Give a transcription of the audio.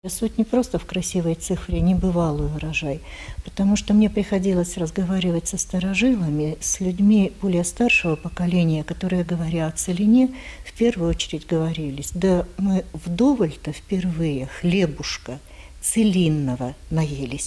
Суть не просто в красивой цифре, небывалый урожай, потому что мне приходилось разговаривать со старожилами, с людьми более старшего поколения, которые, говоря о целине, в первую очередь говорились: да мы вдоволь-то впервые хлебушка целинного наелись.